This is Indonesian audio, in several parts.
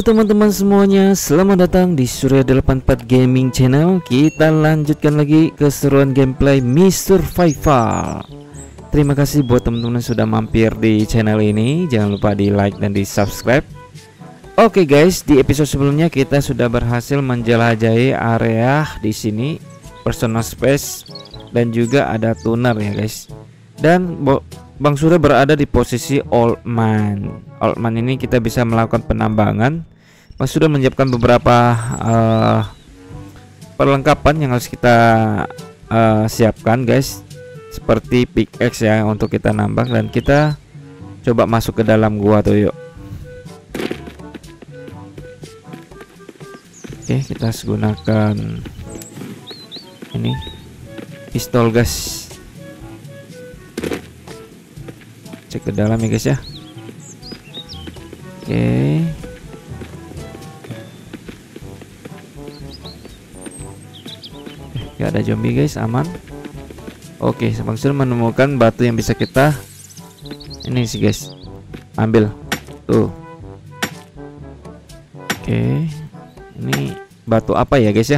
Halo teman-teman semuanya, selamat datang di Surya 84 Gaming Channel. Kita lanjutkan lagi keseruan gameplay Mr. Survival. Terima kasih buat teman-teman yang sudah mampir di channel ini. Jangan lupa di like dan di subscribe. Oke guys, di episode sebelumnya kita sudah berhasil menjelajahi area di sini, personal space, dan juga ada tuner ya guys. Dan Bang Surya berada di posisi Old Man. Old Man ini kita bisa melakukan penambangan. Bang Surya menyiapkan beberapa perlengkapan yang harus kita siapkan guys, seperti pickaxe ya untuk kita nambang. Dan kita coba masuk ke dalam gua tuh yuk. Oke, kita gunakan ini pistol guys. Cek ke dalam ya guys ya. Oke. Gak ada zombie guys, aman. Oke, Bang Surya menemukan batu yang bisa kita ini sih guys, ambil tuh. Oke, ini batu apa ya guys ya?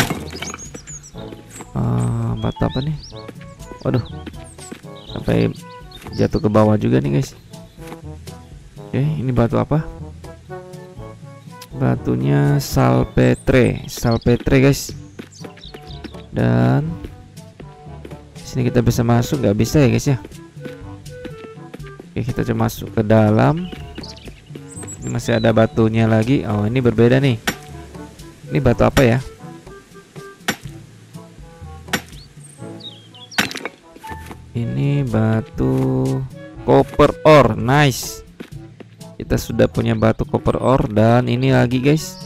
Batu apa nih? Waduh, sampai jatuh ke bawah juga nih guys. Oke, ini batu apa? Batunya salpetre guys. Dan sini kita bisa masuk, nggak bisa ya guys ya. Oke, kita coba masuk ke dalam. Ini masih ada batunya lagi. Oh, ini berbeda nih. Ini batu apa ya? Ini batu copper ore. Nice. Kita sudah punya batu copper ore. Dan ini lagi guys.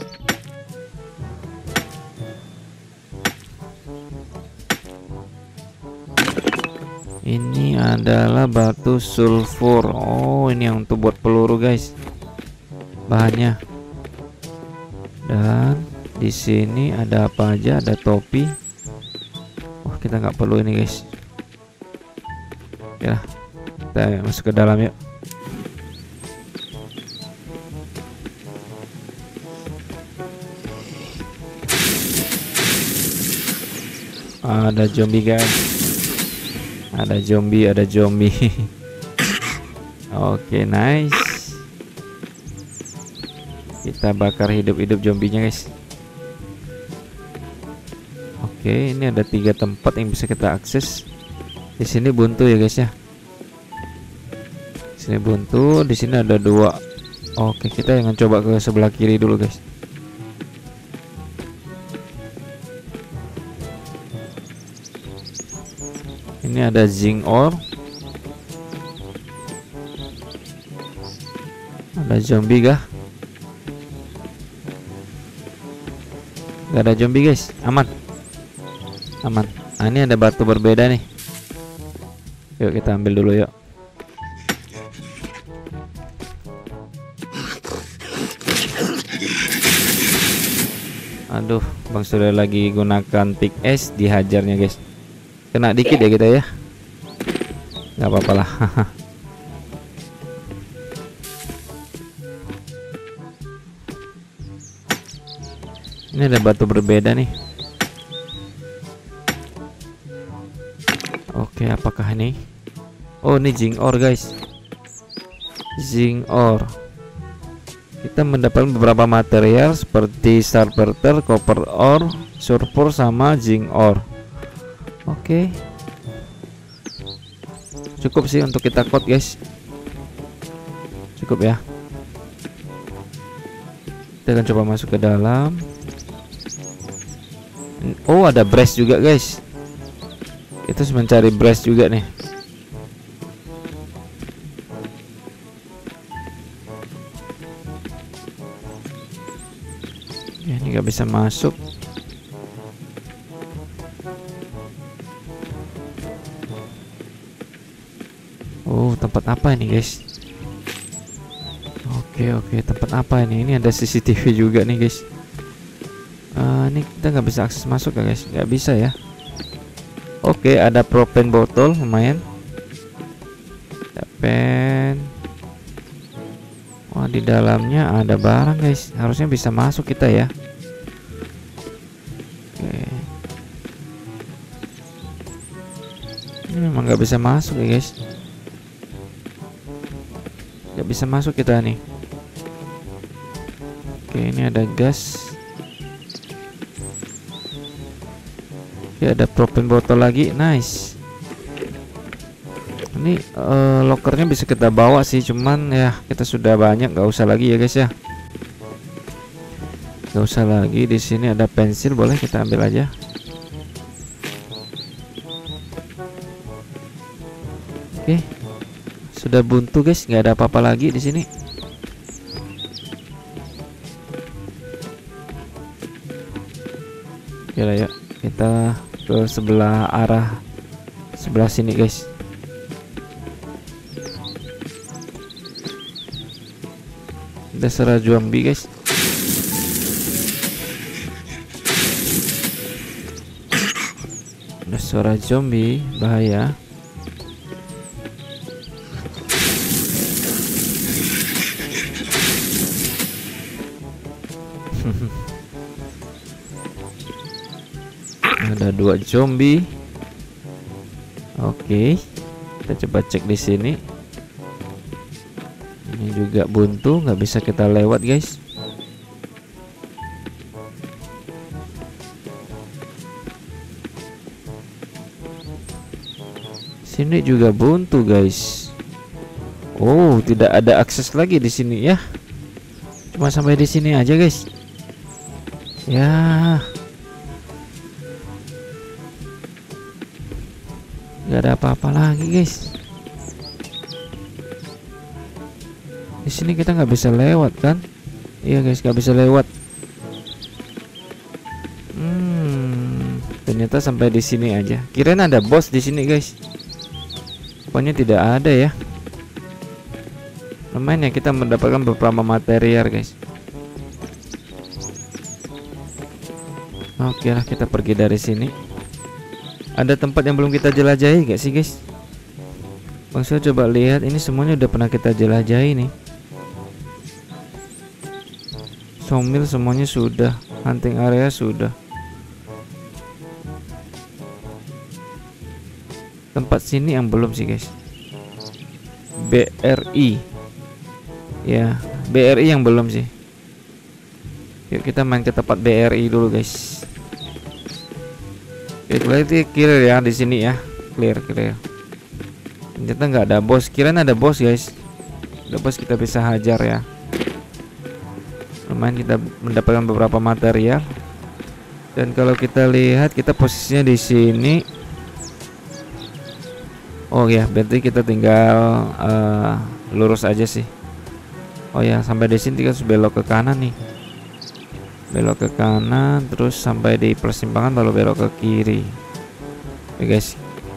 Ini adalah batu sulfur. Oh, ini yang untuk buat peluru guys, bahannya. Dan di sini ada apa aja? Ada topi. Oh, kita nggak perlu ini guys. Ya, kita masuk ke dalam yuk. Ada zombie guys. Ada zombie. Oke, nice. Kita bakar hidup-hidup zombinya guys. Oke, ini ada 3 tempat yang bisa kita akses. Di sini buntu ya guys ya. Sini buntu, di sini ada 2. Oke, kita yang coba ke sebelah kiri dulu guys. Ini ada zinc ore. Ada zombie kah? Gak ada zombie guys, aman. Nah, ini ada batu berbeda nih. Yuk kita ambil dulu yuk. Aduh, Bang Surya lagi gunakan pickaxe, dihajarnya guys. Kena dikit ya kita ya. Gak apa-apa lah. Ini ada batu berbeda nih. Oke, apakah ini? Oh, ini zinc ore guys. Zinc ore. Kita mendapatkan beberapa material seperti salpeter, copper ore, sulfur, sama zinc ore. Oke. Cukup sih untuk kita code guys. Cukup ya. Kita akan coba masuk ke dalam. Oh, ada brass juga guys. Kita harus mencari brass juga nih. Ya, ini nggak bisa masuk. Oh, tempat apa ini guys? Oke, tempat apa ini? Ini ada CCTV juga nih guys. Ini kita nggak bisa akses masuk ya guys, nggak bisa ya. Oke, ada propane botol, lumayan. Ada pen. Oh, di dalamnya ada barang guys, harusnya bisa masuk kita ya. Oke. Ini memang nggak bisa masuk ya guys, nggak bisa masuk kita nih. Oke, ini ada gas. Oke, ada propane botol lagi, nice. Ini lokernya bisa kita bawa sih, cuman ya kita sudah banyak, nggak usah lagi ya guys ya. Nggak usah lagi. Di sini ada pensil, boleh kita ambil aja. Oke, sudah buntu guys, nggak ada apa-apa lagi di sini. Oke lah ya, kita ke arah sebelah sini guys. Ada suara zombie guys. Ada suara zombie, bahaya. Ada 2 zombie. Oke, kita coba cek di sini. Ini juga buntu, nggak bisa kita lewat guys. Sini juga buntu guys. Oh, tidak ada akses lagi di sini ya. Cuma sampai di sini aja guys. Ya. Nggak ada apa-apa lagi guys. Di sini kita nggak bisa lewat kan? Iya guys, nggak bisa lewat. Ternyata sampai di sini aja. Kirain ada bos di sini guys. Pokoknya tidak ada ya. Lumayan ya, kita mendapatkan beberapa material guys. Oke lah, kita pergi dari sini. Ada tempat yang belum kita jelajahi gak sih guys? Bang saya coba lihat, ini semuanya udah pernah kita jelajahi nih. Sawmill semuanya sudah, hunting area sudah. Tempat sini yang belum sih guys. BRI. Ya, BRI yang belum sih. Yuk kita main ke tempat BRI dulu guys. Oke, clear ya di sini ya. Clear. Ternyata nggak ada bos. Kirain ada bos guys. Ada bos, kita bisa hajar ya. Lumayan kita mendapatkan beberapa material. Dan kalau kita lihat, kita posisinya di sini. Oh ya, berarti kita tinggal lurus aja sih. Oh ya, sampai di sini kita harus belok ke kanan nih. Belok ke kanan, terus sampai di persimpangan baru belok ke kiri. Oke guys,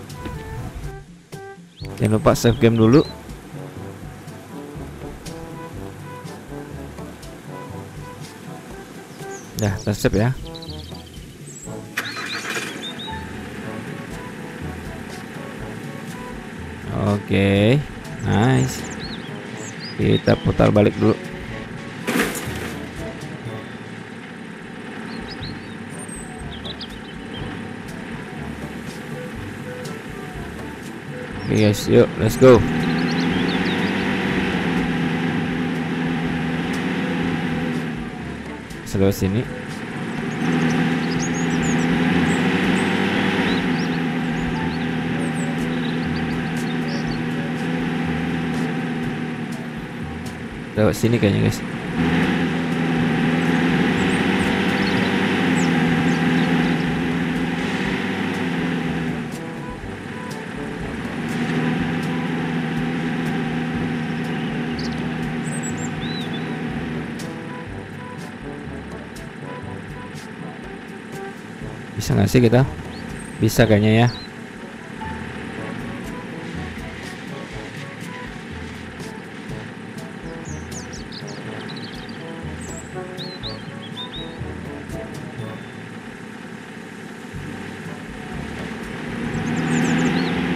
jangan lupa save game dulu. Dah tersave ya. Oke, nice. Kita putar balik dulu. Oke guys, yuk let's go. Lewat sini. Lewat sini kayaknya guys. Bisa nggak sih kita? Bisa kayaknya ya.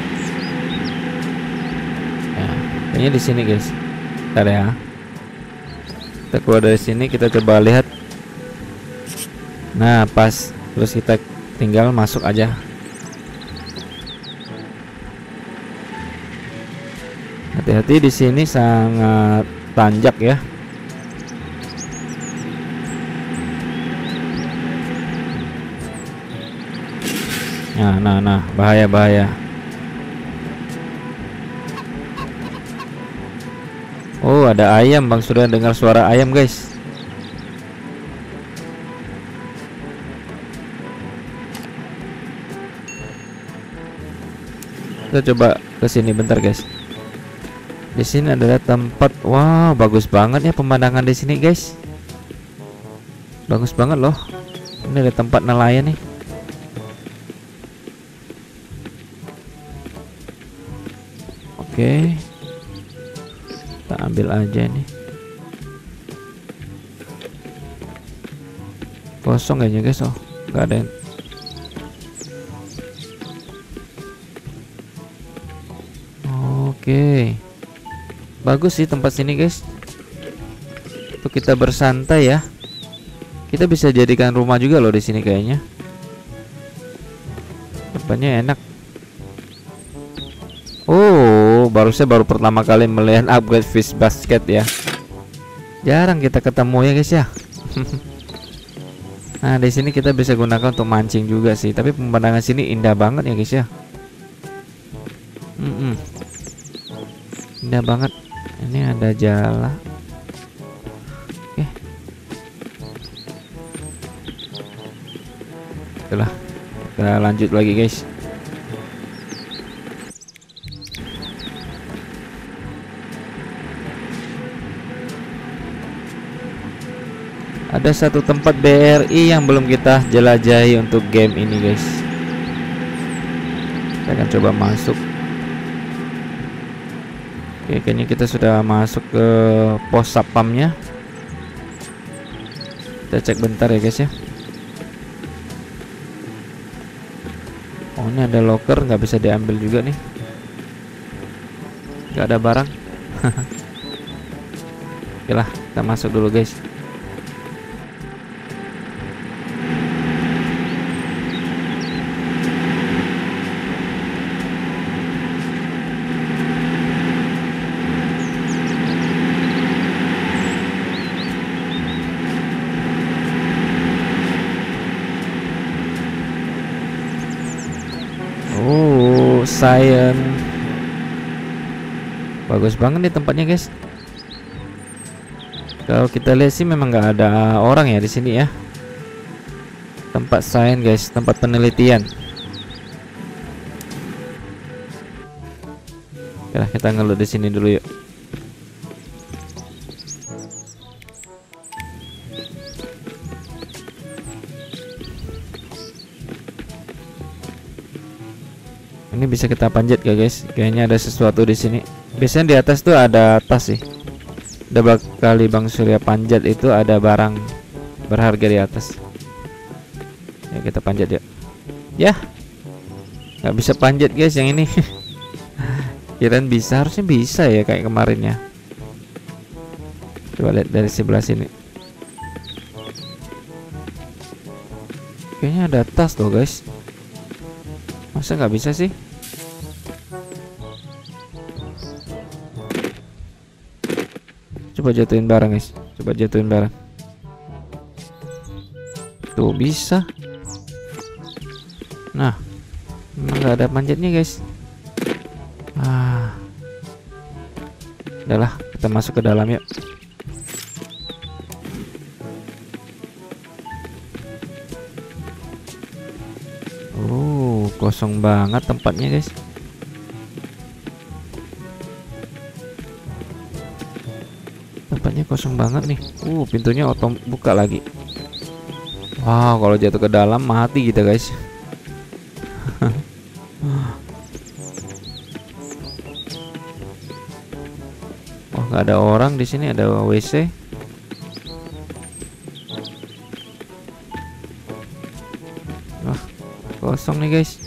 Kayaknya di sini guys. Bentar ya. Kita keluar dari sini, kita coba lihat. Nah, pas. Terus kita tinggal masuk aja. Hati-hati di sini sangat tanjak ya. Nah, bahaya. Oh, ada ayam, Bang. Sudah dengar suara ayam, guys. Kita coba ke sini bentar, guys. Di sini adalah tempat, wow, bagus banget ya pemandangan di sini, guys. Bagus banget loh. Ini ada tempat nelayan nih. Oke. Kita ambil aja nih. Kosong aja, guys. Oh, nggak ada yang. Oke. Bagus sih tempat sini, guys. Untuk kita bersantai ya. Kita bisa jadikan rumah juga loh di sini kayaknya. Tempatnya enak. Oh, saya baru pertama kali melihat upgrade fish basket ya. Jarang kita ketemu ya, guys ya. Nah, di sini kita bisa gunakan untuk mancing juga sih. Tapi pemandangan sini indah banget ya, guys ya. Indah banget. Ini ada jala. Oke. Itulah. Kita lanjut lagi, guys. Ada satu tempat BRI yang belum kita jelajahi untuk game ini, guys. Kita akan coba masuk. Oke, kayaknya kita sudah masuk ke pos satpamnya. Kita cek bentar ya, guys ya. Oh, ini ada locker, nggak bisa diambil juga nih. Nggak ada barang. Oke lah, kita masuk dulu, guys. Science. Bagus banget nih tempatnya, guys. Kalau kita lihat sih memang nggak ada orang ya di sini ya. Tempat sains, guys, tempat penelitian. Oke, kita ngelut di sini dulu yuk. Ini bisa kita panjat ya, guys. Kayaknya ada sesuatu di sini. Biasanya di atas tuh ada tas sih. Udah kali Bang Surya panjat itu ada barang berharga di atas. Ya, kita panjat ya. Ya, nggak bisa panjat, guys, yang ini. Kirain bisa, harusnya bisa ya kayak kemarin ya. Coba lihat dari sebelah sini. Kayaknya ada tas tuh, guys. Masa nggak bisa sih? Coba jatuhin barang, guys. Coba jatuhin barang. Tuh bisa. Nah, memang nggak ada panjatnya, guys. Udahlah, kita masuk ke dalam yuk. Kosong banget tempatnya, guys. Tempatnya kosong banget nih. Pintunya otom buka lagi. Wow, kalau jatuh ke dalam mati kita, guys. Oh, nggak ada orang di sini, ada WC. Wah, kosong nih, guys.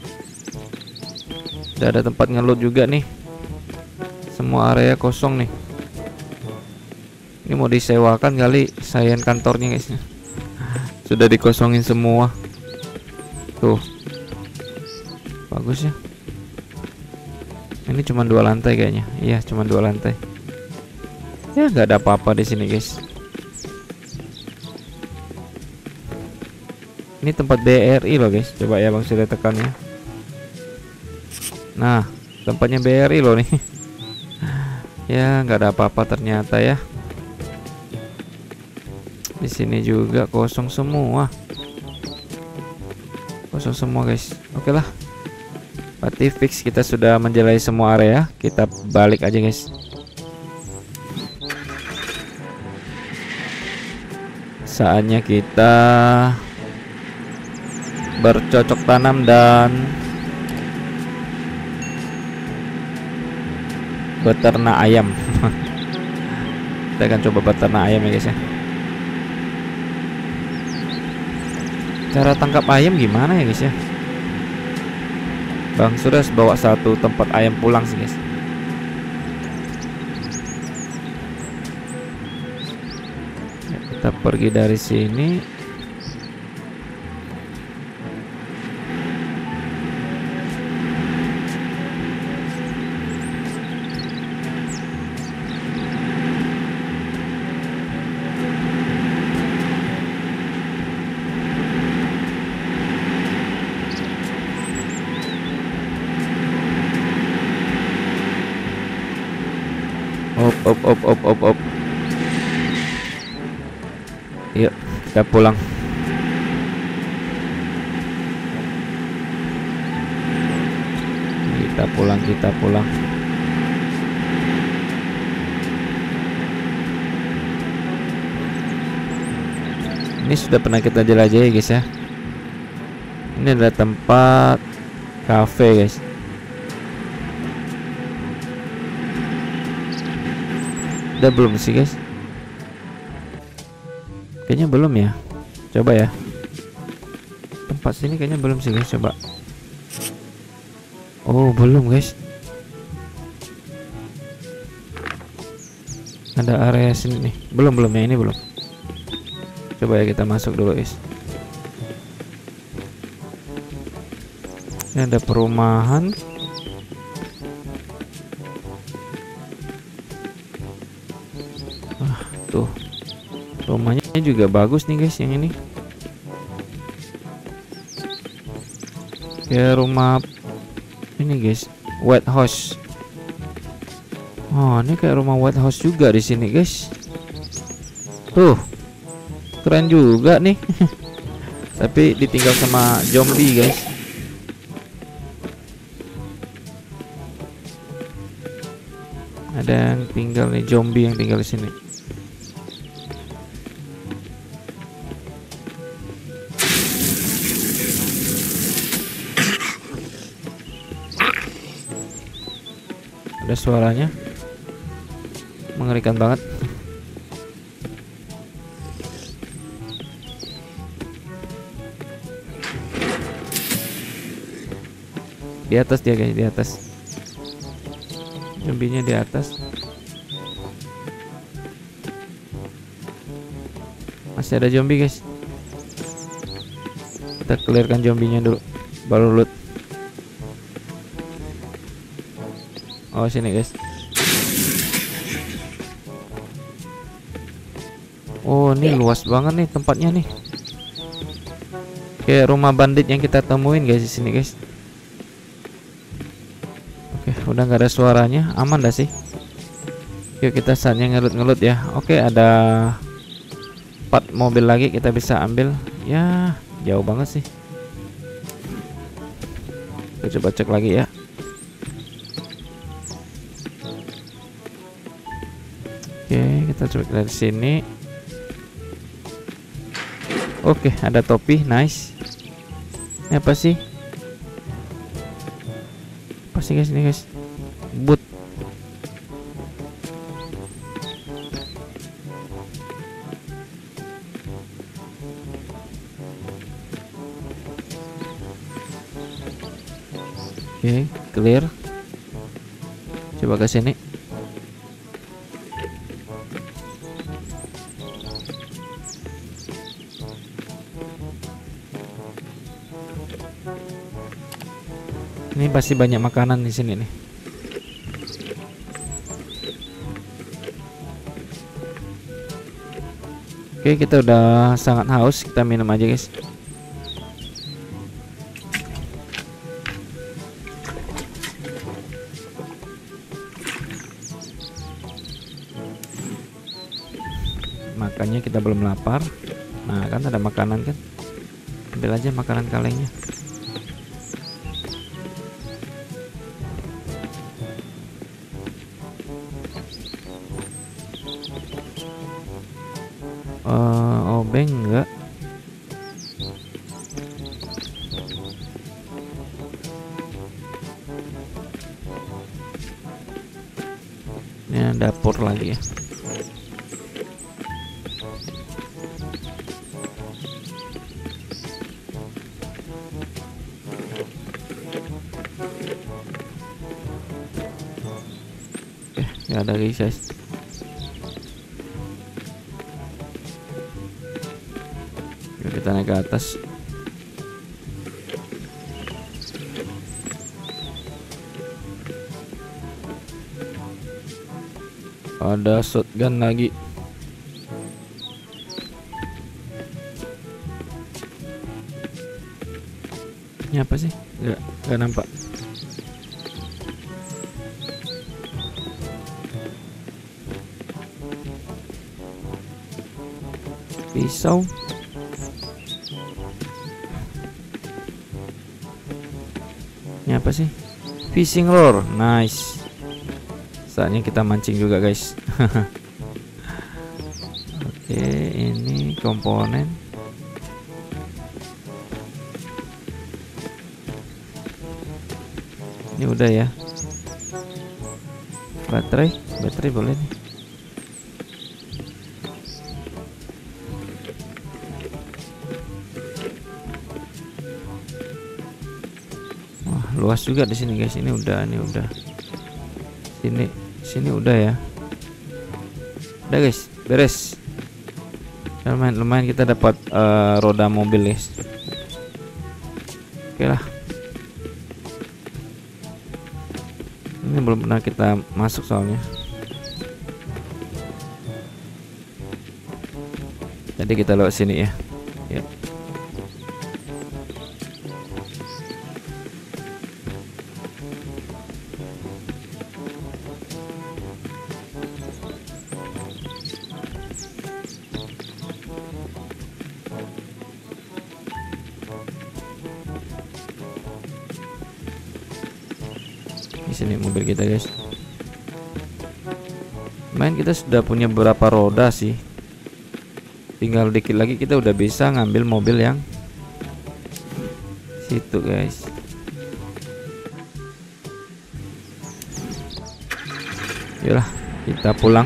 Tidak ada tempat ngeload juga nih. Semua area kosong nih. Ini mau disewakan kali sayang kantornya guys. Sudah dikosongin semua. Tuh. Bagus ya. Ini cuma 2 lantai kayaknya. Iya, cuma 2 lantai. Ya nggak ada apa-apa di sini guys. Ini tempat BRI loh guys. Coba ya Bang sudah tekan ya. Nah, tempatnya BRI loh nih. Ya nggak ada apa-apa ternyata ya. Di sini juga kosong semua. Kosong semua guys. Oke lah. Berarti fix kita sudah menjelajahi semua area. Kita balik aja guys. Saatnya kita bercocok tanam dan beternak ayam. Kita akan coba beternak ayam ya guys ya. Cara tangkap ayam gimana ya guys ya? Bang sudah bawa 1 tempat ayam pulang sih guys. Ya, kita pergi dari sini. Op. Yuk kita pulang. Kita pulang. Ini sudah pernah kita jelajahi guys ya. Ini adalah tempat cafe guys. Udah belum sih guys? Kayaknya belum ya. Coba ya. Tempat sini kayaknya belum sih guys. Coba. Oh belum guys. Ada area sini nih. Belum ya, ini belum. Coba ya kita masuk dulu guys. Ini ada perumahan. Tuh rumahnya juga bagus nih guys yang ini. Kayak rumah ini guys, White House. Oh ini kayak rumah White House juga di sini guys. Tuh keren juga nih. Tapi ditinggal sama zombie guys. Ada yang tinggal nih, zombie yang tinggal di sini. Ada suaranya, mengerikan banget. Di atas dia guys, di atas. Zombinya di atas. Masih ada zombie guys. Kita clearkan zombinya dulu, baru loot. Oh sini guys. Oh ini luas banget nih tempatnya nih. Kayak rumah bandit yang kita temuin guys di sini guys. Oke udah nggak ada suaranya, aman dah sih. Yuk kita saatnya ngelut ya. Oke ada 4 mobil lagi kita bisa ambil. Ya jauh banget sih. Kita coba cek lagi ya. Oke, kita coba dari sini. Oke, ada topi, nice. Ini apa sih? Apa sih guys ini guys? Boot. Oke, clear. Coba ke sini. Ini pasti banyak makanan di sini nih. Oke, kita udah sangat haus, kita minum aja guys. Makanya kita belum lapar. Nah kan ada makanan kan, ambil aja makanan kalengnya. Obeng enggak. Ini dapur lagi ya. Nggak ada guys. Kita naik ke atas. Ada shotgun lagi. Ini apa sih? Nggak nampak. Pisau. Ini apa sih? Fishing lure. Nice. Saatnya kita mancing juga guys. Oke, ini komponen. Ini udah ya. Baterai boleh nih. Luas juga di sini guys. Ini udah. Sini udah ya. Udah guys, beres. Lumayan kita dapat roda mobil guys. Oke lah. Ini belum pernah kita masuk soalnya. Jadi kita lewat sini ya. Ya. Di sini mobil kita guys. Main kita sudah punya beberapa roda sih. Tinggal dikit lagi kita udah bisa ngambil mobil yang situ guys. Yalah, kita pulang.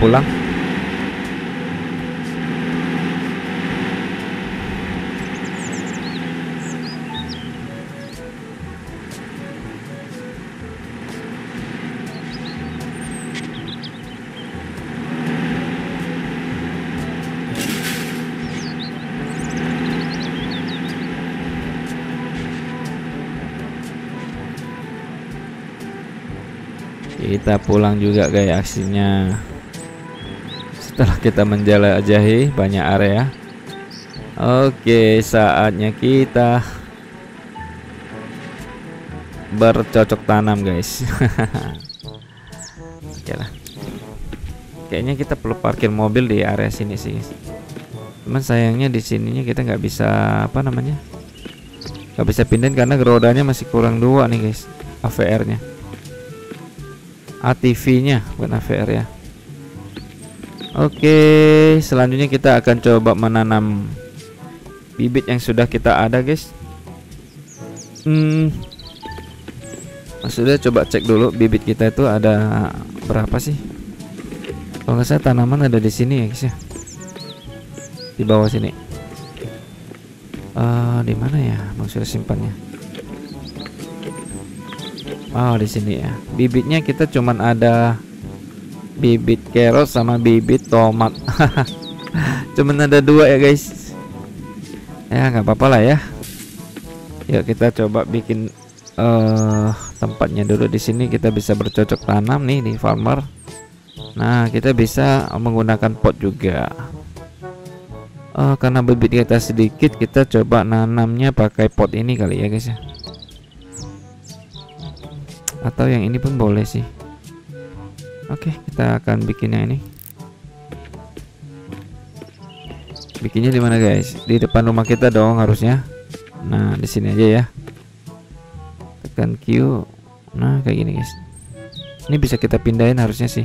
Kita pulang juga guys aksinya. Setelah kita menjelajahi banyak area. Oke, saatnya kita bercocok tanam guys. Oke lah. Kayaknya kita perlu parkir mobil di area sini sih guys. Cuman sayangnya di sininya kita nggak bisa nggak bisa pindahin karena rodanya masih kurang 2 nih guys. AVR-nya. ATV-nya bukan AVR ya. Oke, selanjutnya kita akan coba menanam bibit yang sudah kita ada guys. Maksudnya coba cek dulu bibit kita itu ada berapa sih. Kalau nggak salah tanaman ada di sini ya guys ya. Di bawah sini. Di mana ya maksudnya simpannya? Oh, di sini ya. Bibitnya kita cuman ada bibit carrot sama bibit tomat. Cuman ada 2 ya guys. Ya nggak apa-apa lah ya. Yuk kita coba bikin tempatnya dulu. Di sini kita bisa bercocok tanam nih di farmer. Nah, kita bisa menggunakan pot juga. Karena bibit kita sedikit, kita coba nanamnya pakai pot ini kali ya guys ya. Atau yang ini pun boleh sih. Oke, kita akan bikin yang ini. Bikinnya di mana guys? Di depan rumah kita dong harusnya. Nah, di sini aja ya. Tekan Q. Nah, kayak gini guys. Ini bisa kita pindahin harusnya sih.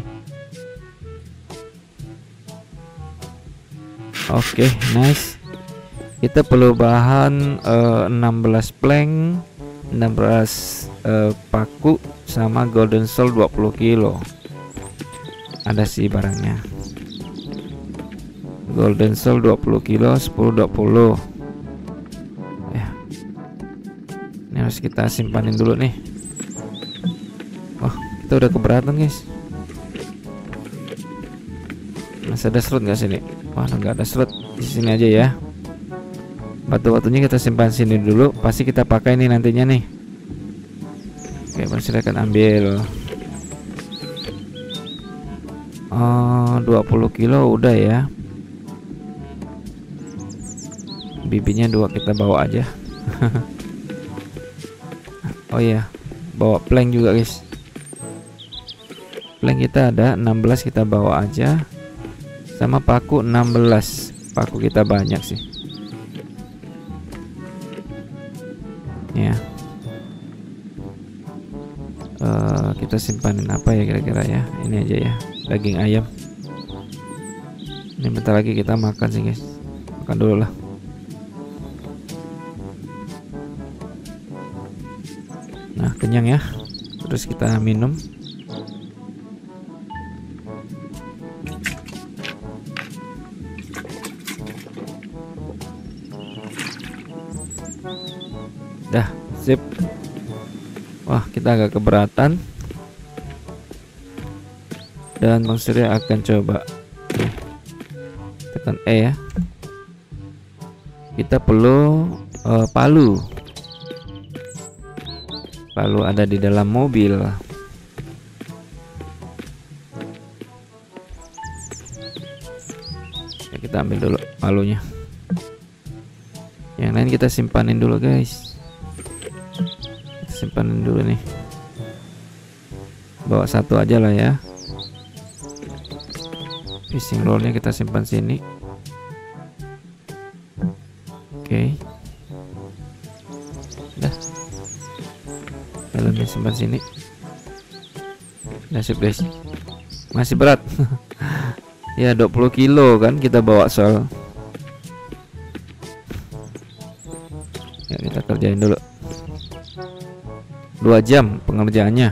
Oke, nice. Kita perlu bahan 16 plank, 16 paku sama golden soul 20 kilo. Ada sih barangnya. Golden soul 20 kilo, 10-20 ya. Ini harus kita simpanin dulu nih. Oh, kita udah keberatan guys. Masih ada slot nggak sini? Wah, nggak ada slot. Di sini aja ya. Batu-batunya kita simpan sini dulu. Pasti kita pakai nih nantinya nih. Oke, silakan ambil. 20 kilo udah ya. Bibitnya 2 kita bawa aja. Oh iya, bawa plank juga guys. Plank kita ada 16, kita bawa aja. Sama paku 16. Paku kita banyak sih ya. Kita simpanin apa ya kira-kira ya. Ini aja ya, daging ayam. Ini bentar lagi kita makan sih guys. Makan dulu lah. Nah, kenyang ya. Terus kita minum. Dah, sip. Wah, kita agak keberatan. Dan Bang Surya akan coba. Tekan E ya. Kita perlu palu. Palu ada di dalam mobil. Ya, kita ambil dulu palunya. Yang lain kita simpanin dulu guys. Simpanin dulu nih. Bawa satu aja lah ya. Fishing rollnya kita simpan sini. Oke. Dah. Dalamnya simpan sini. Dah, sip guys. Masih berat. Ya 20 kilo kan kita bawa soal. Ya, kita kerjain dulu. 2 jam pengerjaannya.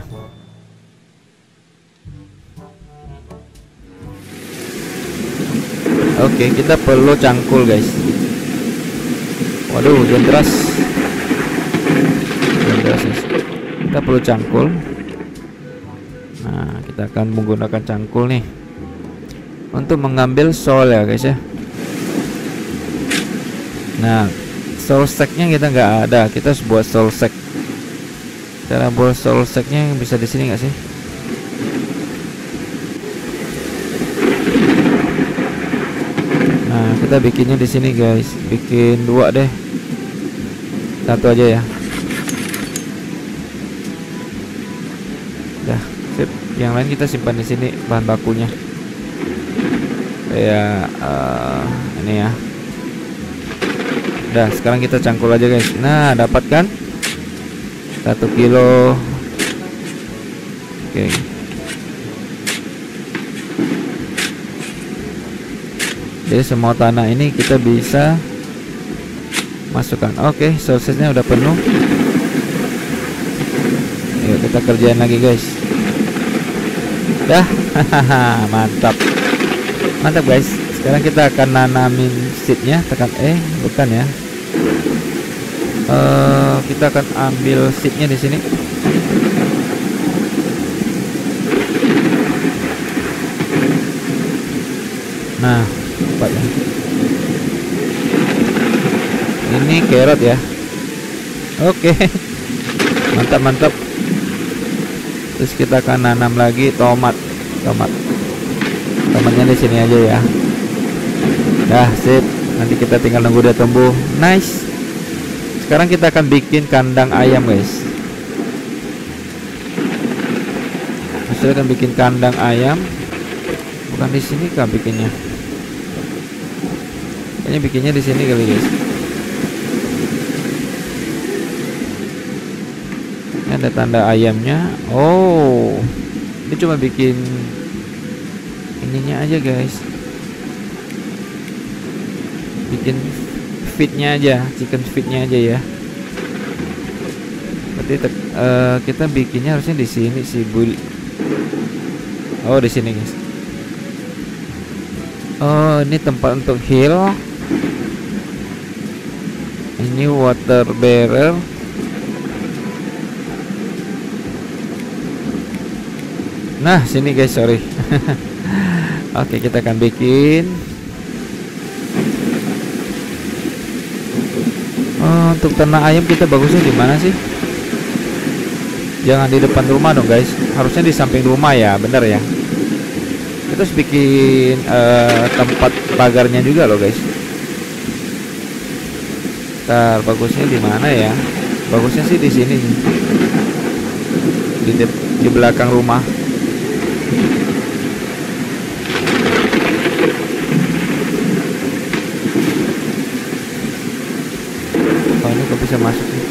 Oke, kita perlu cangkul guys. Waduh, hujan deras. Kita perlu cangkul. Nah, kita akan menggunakan cangkul nih untuk mengambil soul ya guys ya. Nah, soul sacknya kita nggak ada. Kita harus buat soul sack. Cara buat soul sacknya bisa di sini nggak sih? Nah, kita bikinnya di sini guys. Bikin 2 deh. 1 aja ya. Dah, sip. Yang lain kita simpan di sini bahan bakunya. Kayak ini ya. Dah, sekarang kita cangkul aja guys. Nah, dapat kan? 1 kilo. Oke. Jadi semua tanah ini kita bisa masukkan. Oke, sourcesnya udah penuh. Yuk kita kerjain lagi guys. Dah. Mantap. Mantap guys. Sekarang kita akan nanamin seednya. Tekan E, bukan ya. Kita akan ambil seednya di sini. Nah, apa ya? Ini carrot ya. Oke. Mantap, mantap. Terus kita akan nanam lagi tomatnya di sini aja ya. Dah, sip. Nanti kita tinggal nunggu dia tumbuh. Nice. Sekarang kita akan bikin kandang ayam, guys. Saya akan bikin kandang ayam. Bukan di sini kah bikinnya? Kayaknya bikinnya di sini kali, guys. Ini ada tanda ayamnya. Oh, ini cuma bikin ininya aja, guys. Bikin feednya aja, chicken feednya aja ya. Berarti kita bikinnya harusnya di sini sih, Bu. Oh, di sini, guys. Oh, ini tempat untuk hill. Ini water barrel. Nah, sini, guys, sorry. Oke, kita akan bikin. Oh, untuk ternak ayam kita bagusnya di mana sih? Jangan di depan rumah dong, guys. Harusnya di samping rumah ya, bener ya. Kita harus bikin tempat pagarnya juga loh, guys. Ntar bagusnya di mana ya? Bagusnya sih di sini, di belakang rumah. Oh, ini kok bisa masuk nih?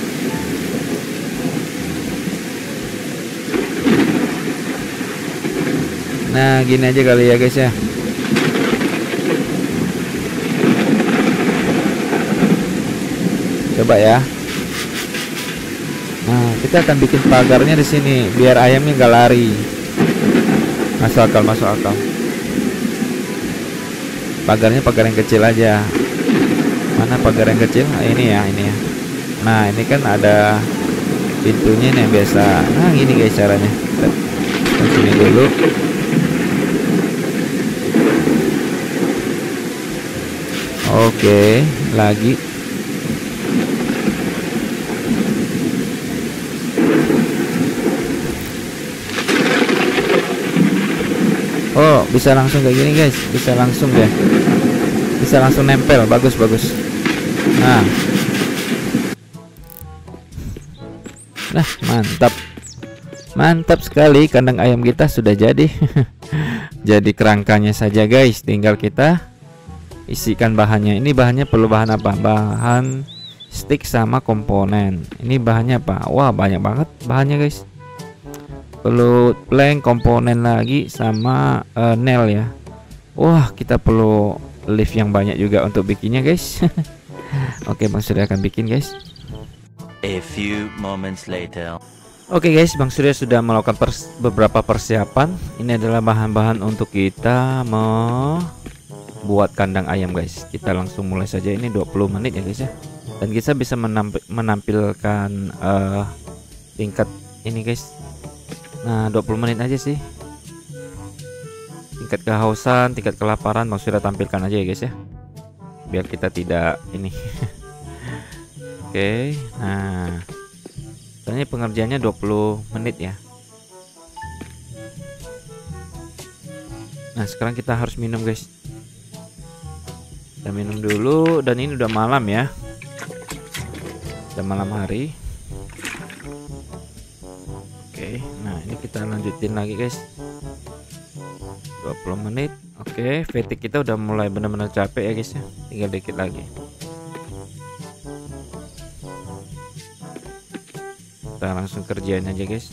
Nah, gini aja kali ya, guys ya. Coba ya. Nah, kita akan bikin pagarnya di sini biar ayamnya nggak lari. Masuk akal, masuk akal. Pagarnya pagar yang kecil aja. Mana pagar yang kecil? Nah, ini ya, ini ya. Nah, ini kan ada pintunya nih yang biasa. Nah, gini guys caranya. Kita sini dulu. Oke, lagi. Oh, bisa langsung kayak gini, guys. Bisa langsung ya. Bisa langsung nempel. Bagus, bagus. Nah. Nah, mantap. Mantap sekali, kandang ayam kita sudah jadi. Jadi kerangkanya saja, guys. Tinggal kita isikan bahannya. Ini bahannya perlu bahan apa? Bahan stick sama komponen. Ini bahannya apa? Wah, banyak banget bahannya, guys. Perlu plank, komponen lagi sama nail ya. Wah, kita perlu lift yang banyak juga untuk bikinnya, guys. Oke, Bang Surya akan bikin, guys. A few moments later. Oke, guys, Bang Surya sudah melakukan beberapa persiapan. Ini adalah bahan-bahan untuk kita buat kandang ayam, guys. Kita langsung mulai saja. Ini 20 menit ya, guys ya. Dan kita bisa menampilkan tingkat ini, guys. Nah, 20 menit aja sih. Tingkat kehausan, tingkat kelaparan Bang Surya tampilkan aja ya, guys ya. Biar kita tidak ini. Oke, nah. Soalnya pengerjaannya 20 menit ya. Nah, sekarang kita harus minum, guys. Kita minum dulu. Dan ini udah malam ya. Udah malam hari. Oke, nah ini kita lanjutin lagi, guys. 20 menit. Oke, fatigue kita udah mulai benar-benar capek ya, guys ya. Tinggal dikit lagi. Kita langsung kerjain aja, guys.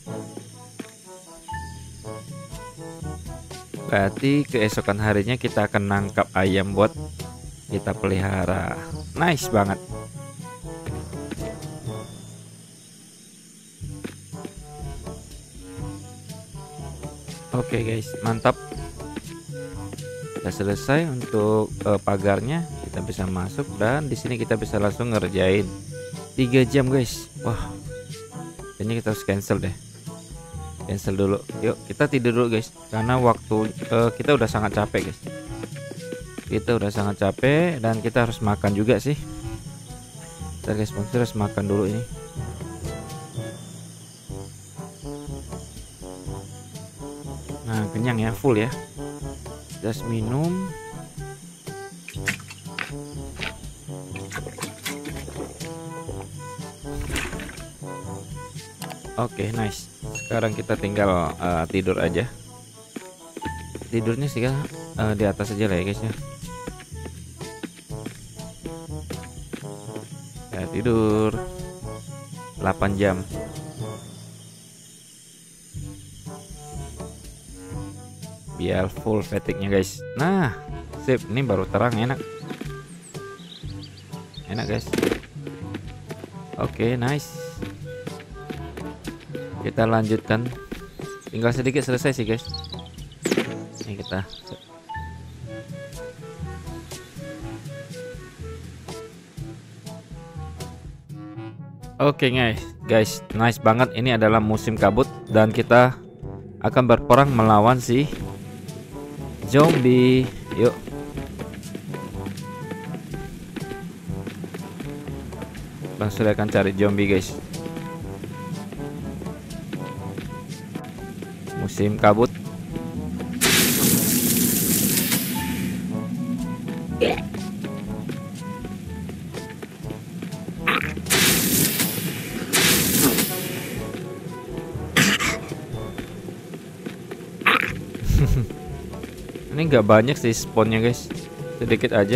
Berarti keesokan harinya kita akan nangkap ayam buat kita pelihara. Nice banget. Oke, guys, mantap. Sudah selesai untuk pagarnya. Kita bisa masuk dan di sini kita bisa langsung ngerjain 3 jam, guys. Wah, ini kita harus cancel deh. Cancel dulu. Yuk kita tidur dulu, guys, karena waktu kita udah sangat capek, guys. Kita udah sangat capek dan kita harus makan juga sih. Bentar, guys, harus makan dulu ini. kenyang ya, full ya. Jas minum. Oke, nice. Sekarang kita tinggal tidur aja. Tidurnya sih kan di atas aja lah ya guys ya. Ya tidur 8 jam. Biar full fatigue-nya guys. Nah, sip. Ini baru terang, enak. Enak guys. Oke, nice. Kita lanjutkan. Tinggal sedikit selesai sih guys. Ini kita. Oke guys, nice banget. Ini adalah musim kabut dan kita akan berperang melawan si zombie. Yuk. Bang Surya akan cari zombie guys. Musim kabut. Ini nggak banyak sih spawnnya guys, sedikit aja.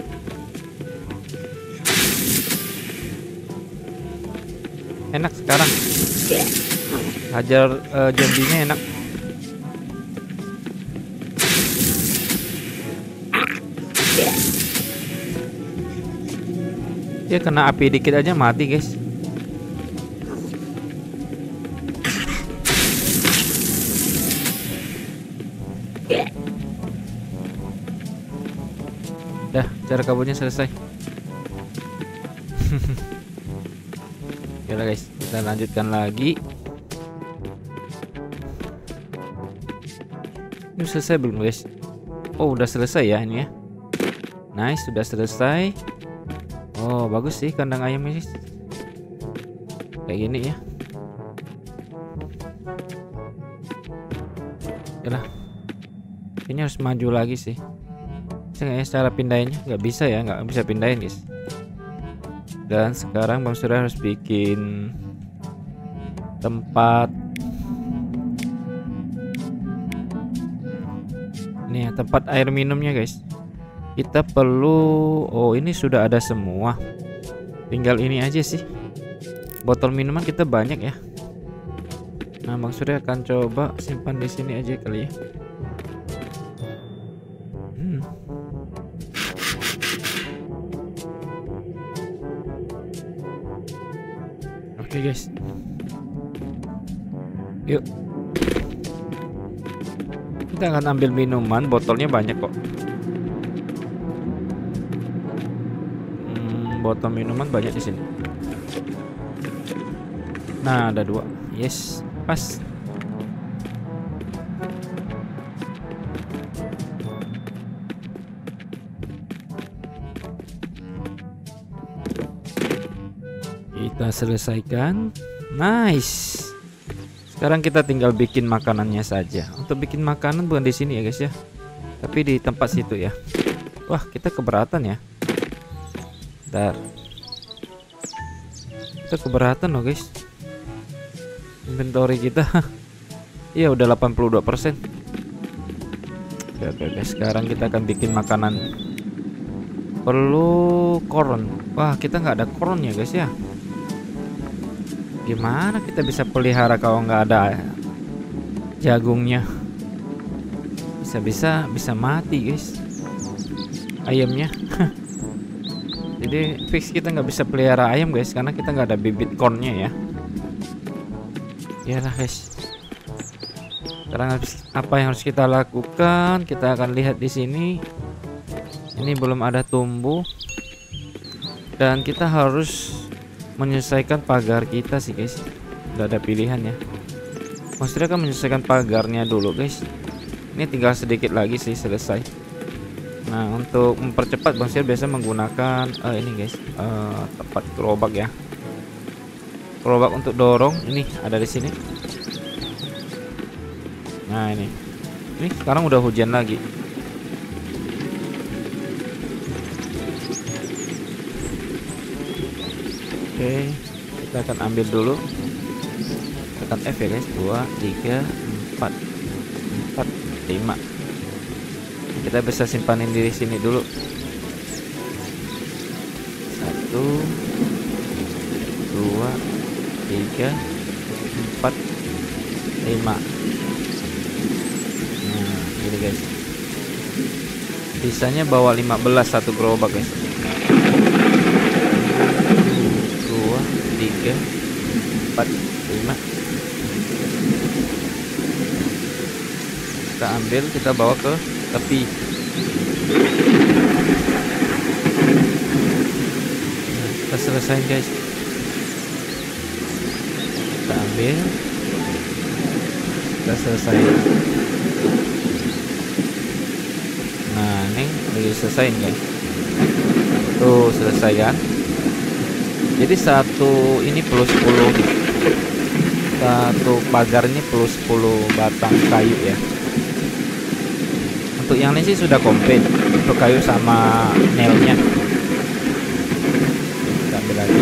Enak sekarang. Hajar zombinya enak. Dia kena api dikit aja mati guys. Dah, cara kabutnya selesai. Oke guys, kita lanjutkan lagi. Ini selesai belum guys? Oh, udah selesai ya ini ya. Nice, sudah selesai. Oh, bagus sih kandang ayamnya guys. Kayak gini ya. Yalah. Kayaknya harus maju lagi sih. Bisa nggak ya cara pindahinnya? Nggak bisa ya, nggak bisa pindahin guys. Dan sekarang Bang Surya harus bikin tempat. Ini ya, tempat air minumnya guys. Kita perlu, oh ini sudah ada semua. Tinggal ini aja sih. Botol minuman kita banyak ya. Nah, Bang Surya akan coba simpan di sini aja kali ya. Oke guys. Yuk. Kita akan ambil minuman, botolnya banyak kok. Botol minuman banyak di sini. Nah, ada 2. Yes, pas. Kita selesaikan. Nice. Sekarang kita tinggal bikin makanannya saja. Untuk bikin makanan bukan di sini ya guys ya, tapi di tempat situ ya. Wah, kita keberatan ya. Bentar. Kita keberatan loh guys. Inventory kita. Iya, udah 82%. Oke guys, sekarang kita akan bikin makanan. Perlu corn. Wah, kita nggak ada corn ya guys ya. Gimana kita bisa pelihara kalau nggak ada jagungnya? Bisa mati guys ayamnya. Jadi fix kita nggak bisa pelihara ayam guys, karena kita nggak ada bibit cornnya ya. Iyalah guys. Sekarang apa yang harus kita lakukan? Kita akan lihat di sini. Ini belum ada tumbuh, dan kita harus menyelesaikan pagar kita sih guys. Udah ada pilihan ya. Maksudnya kan menyelesaikan pagarnya dulu guys. Ini tinggal sedikit lagi sih selesai. Nah, untuk mempercepat Bang Sir biasa menggunakan ini guys, tempat gerobak ya. Gerobak untuk dorong ini ada di sini. Nah, ini Nih sekarang udah hujan lagi. Oke, kita akan ambil dulu. Tekan F ya guys. 2, 3, 4, 5. Kita bisa simpanin di sini dulu. 1, 2, 3, 4, 5. Nah gini guys, sisanya bawa 15 satu gerobak guys. 2, 3, 4, 5. Kita ambil, kita bawa ke tepi. Nah, kita selesai guys. Kita ambil, kita selesai. Nah ini lagi selesai guys. Tuh selesai kan. Jadi satu ini plus 10, satu pagar ini plus 10 batang kayu ya. Untuk yang ini sih sudah komplit, untuk kayu sama nailnya. Kita ambil lagi.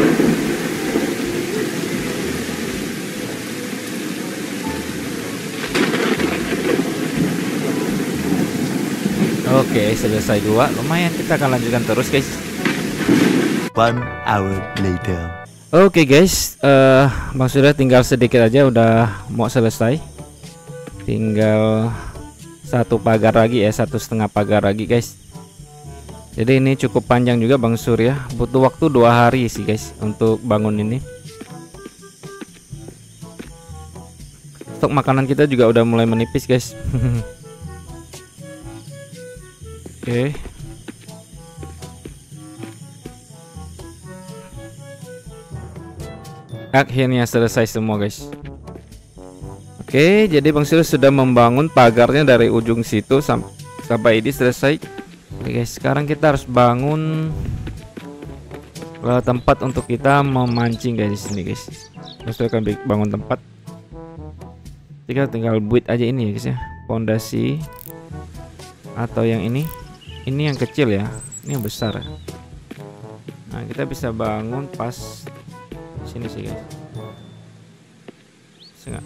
Oke, selesai 2. Lumayan, kita akan lanjutkan terus guys. 1 hour later. Oke guys, Bang Surya tinggal sedikit aja udah mau selesai. Tinggal satu pagar lagi ya, 1,5 pagar lagi guys. Jadi ini cukup panjang juga Bang Surya, butuh waktu 2 hari sih guys untuk bangun ini. Stok makanan kita juga udah mulai menipis guys. Oke. Akhirnya selesai semua guys. Oke, jadi Bang Surya sudah membangun pagarnya dari ujung situ sampai ini selesai. Oke guys, sekarang kita harus bangun tempat untuk kita memancing guys di sini guys. Bang Surya akan bangun tempat. Kita tinggal buat aja ini ya guys ya. Pondasi atau yang ini. Ini yang kecil ya. Ini yang besar. Nah, kita bisa bangun pas sini sih guys. Enggak.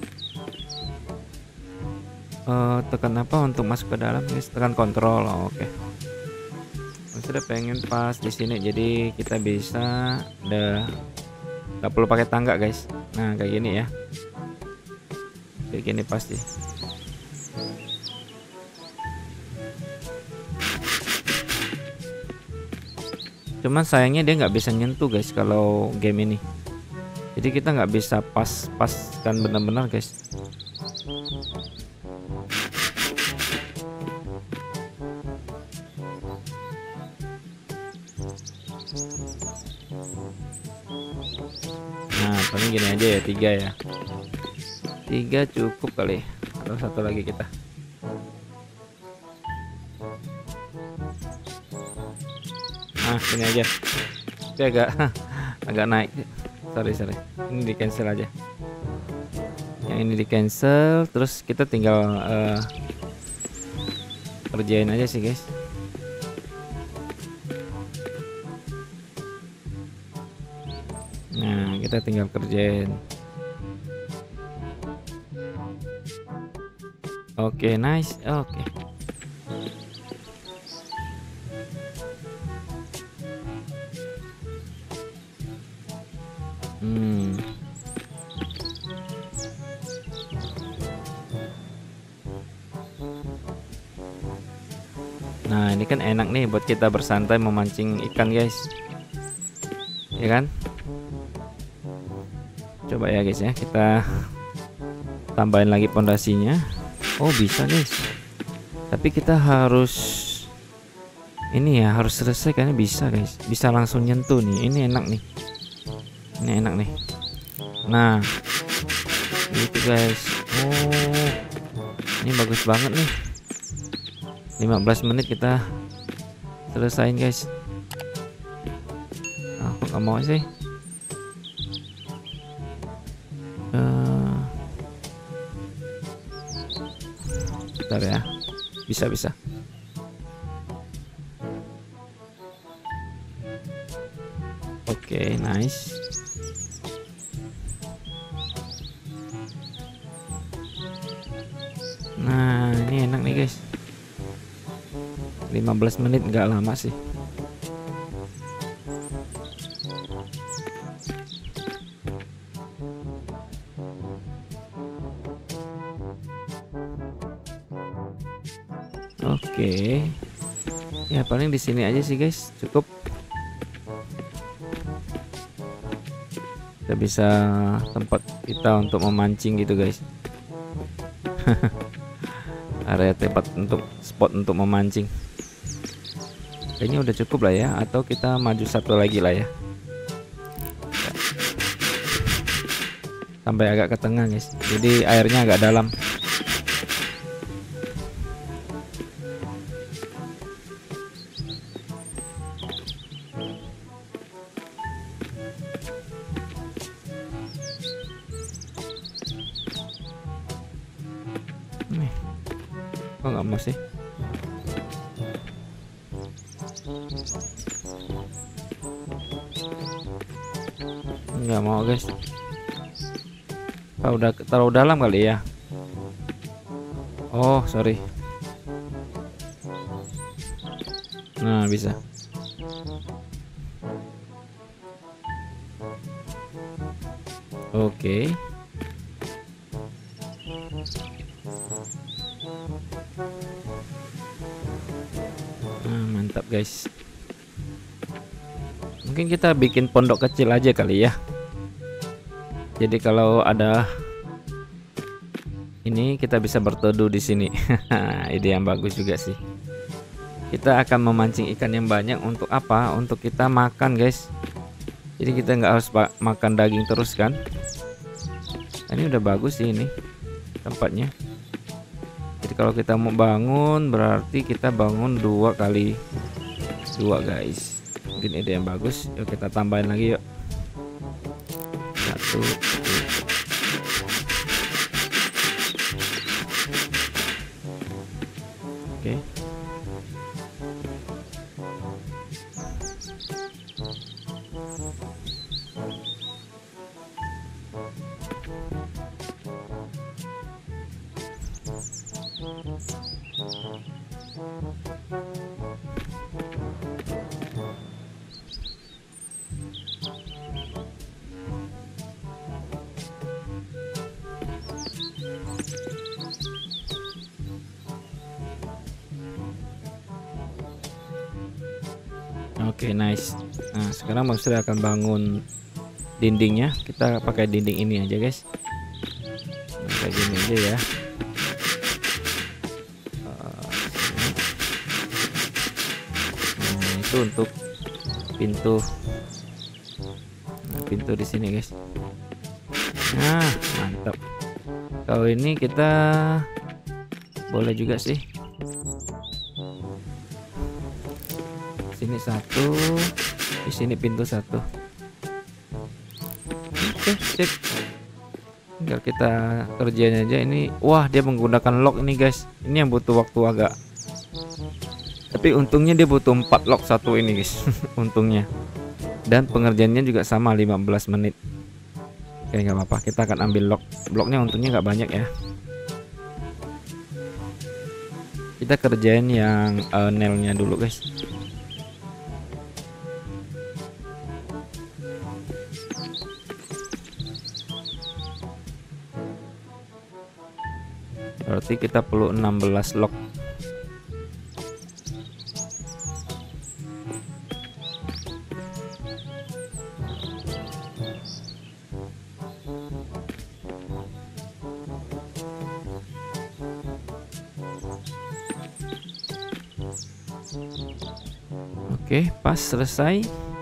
Tekan apa untuk masuk ke dalam guys? Tekan kontrol. Oke. Sudah pengen pas di sini, jadi kita bisa nggak perlu pakai tangga guys. Nah kayak gini ya, kayak gini pasti. Cuman sayangnya dia nggak bisa nyentuh guys kalau game ini. Jadi kita nggak bisa pas-paskan benar-benar guys. Nah paling gini aja ya, 3 ya. 3 cukup kali. Atau satu lagi kita. Nah ini aja. Ini agak naik. Sorry. Ini di cancel aja. Yang ini di cancel. Terus kita tinggal kerjain aja sih guys. Nah kita tinggal kerjain. Oke, nice. Oke. Nah ini kan enak nih buat kita bersantai memancing ikan guys, ya kan? Coba ya guys ya, kita tambahin lagi pondasinya. Oh bisa guys, tapi kita harus ini ya, harus selesai karena bisa guys, bisa langsung nyentuh nih. Ini enak nih, ini enak nih. Nah itu guys. Oh ini bagus banget nih. 15 menit kita selesain guys. Aku nggak mau sih. Bentar ya. bisa. Oke, nice. Nah, ini enak nih guys. 15 menit nggak lama sih. Oke. Ya paling di sini aja sih guys, cukup. Kita bisa tempat kita untuk memancing gitu guys. Area tempat untuk spot untuk memancing. Kayaknya udah cukup lah ya, atau kita maju satu lagi lah ya. Sampai agak ke tengah guys. Jadi airnya agak dalam. Nih. Kok nggak mau sih? Nggak mau guys. Udah terlalu dalam kali ya. Oh sorry. Nah bisa. Oke. Nah, mantap guys. Mungkin kita bikin pondok kecil aja kali ya. Jadi kalau ada ini kita bisa berteduh di sini. Ide yang bagus juga sih. Kita akan memancing ikan yang banyak untuk apa? Untuk kita makan guys. Jadi kita nggak harus makan daging terus kan. Ini udah bagus sih ini tempatnya. Jadi kalau kita mau bangun berarti kita bangun 2 kali 2 guys. Mungkin ide yang bagus. Yuk kita tambahin lagi yuk. 1. Oke. Oke, nice. Nah, sekarang Bang Sri akan bangun dindingnya. Kita pakai dinding ini aja, guys. Nah, kayak gini aja ya. Nah, itu untuk pintu. Nah, pintu di sini, guys. Nah, mantap. Kalau ini kita boleh juga sih. Sini 1, di sini pintu 1. Oke, sip. Tinggal kita kerjain aja ini. Wah, dia menggunakan lock ini guys. Ini yang butuh waktu agak. Tapi untungnya dia butuh 4 lock satu ini guys. Untungnya. Dan pengerjaannya juga sama 15 menit. Oke, nggak apa-apa. Kita akan ambil lock. Blocknya untungnya nggak banyak ya. Kita kerjain yang nailnya dulu guys. Berarti kita perlu 16 lock. Oke, pas selesai.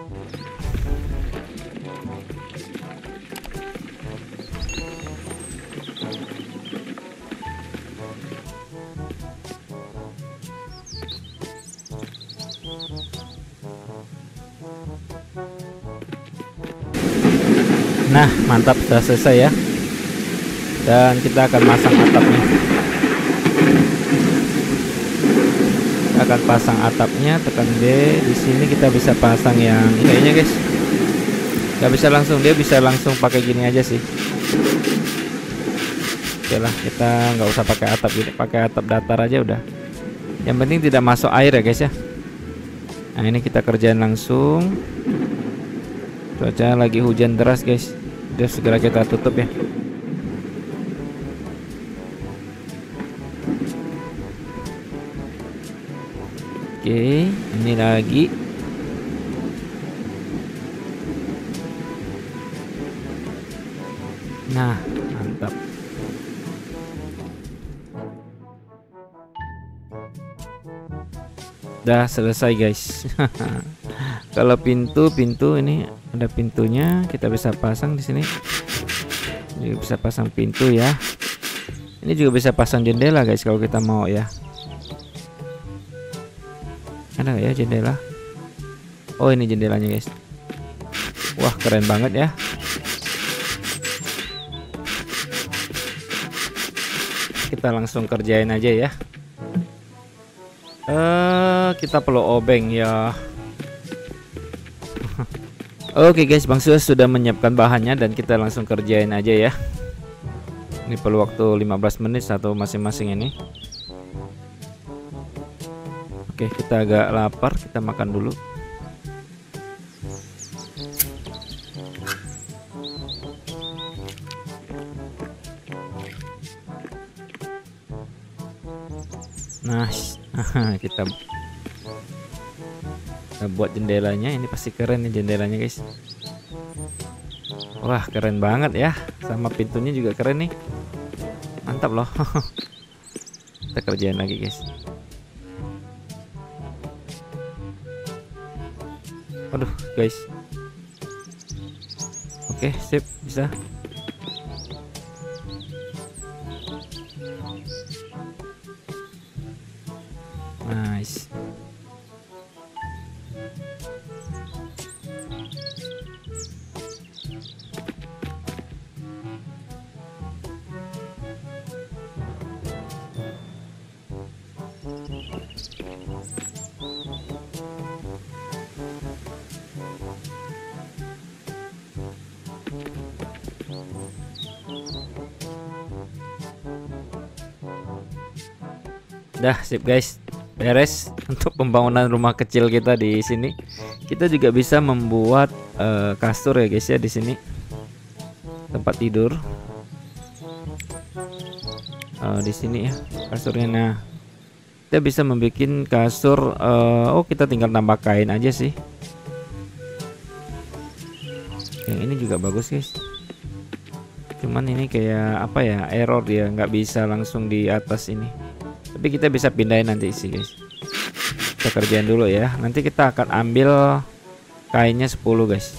Nah, mantap, sudah selesai ya. Dan kita akan masang atapnya. akan pasang atapnya, tekan D. Di sini kita bisa pasang yang kayaknya guys. Nggak bisa langsung, dia bisa langsung pakai gini aja sih. Oke lah, kita nggak usah pakai atap gitu, pakai atap datar aja udah. Yang penting tidak masuk air ya guys ya. Nah ini kita kerjain langsung. Cuaca lagi hujan deras guys. Udah segera kita tutup ya. Oke, ini lagi. Nah, mantap. Udah selesai guys. Kalau pintu ini ada pintunya, kita bisa pasang di sini. Juga bisa pasang pintu ya. Ini juga bisa pasang jendela guys kalau kita mau ya. Ada nggak ya jendela? Oh ini jendelanya guys. Wah keren banget ya. Kita langsung kerjain aja ya. Kita perlu obeng ya. Oke guys, Bang Sus sudah menyiapkan bahannya dan kita langsung kerjain aja ya. Ini perlu waktu 15 menit satu masing-masing ini. Oke, kita agak lapar, kita makan dulu. Nah, kita buat jendelanya. Ini pasti keren nih jendelanya guys. Wah keren banget ya. Sama pintunya juga keren nih. Mantap loh. Kita kerjain lagi guys. Aduh guys. Oke sip, bisa. Nice. Dah sip guys, beres untuk pembangunan rumah kecil kita di sini. Kita juga bisa membuat kasur ya guys ya di sini, tempat tidur. Di sini ya kasurnya. Nah kita bisa membuat kasur. Oh kita tinggal tambah kain aja sih. Yang ini juga bagus guys. Cuman ini kayak apa ya, error dia nggak bisa langsung di atas ini. Tapi kita bisa pindahin nanti sih guys. Kita kerjain dulu ya. Nanti kita akan ambil kainnya 10 guys.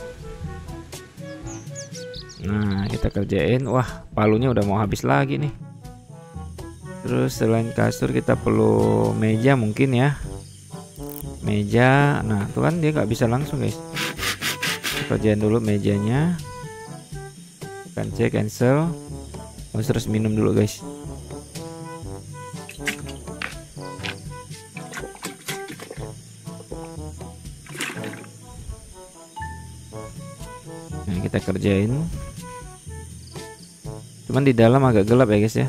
Nah kita kerjain. Wah palunya udah mau habis lagi nih. Terus selain kasur kita perlu meja mungkin ya. Meja. Nah tuh kan dia nggak bisa langsung guys. Kita kerjain dulu mejanya. Tekan C cancel. Terus minum dulu guys. Nah, kita kerjain. Cuman di dalam agak gelap ya guys ya.